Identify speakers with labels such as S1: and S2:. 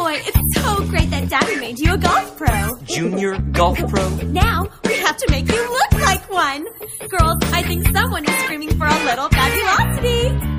S1: boy, it's so great that Daddy made you a golf pro.
S2: Junior golf pro?
S1: Now we have to make you look like one. Girls, I think someone is screaming for a little fabulosity.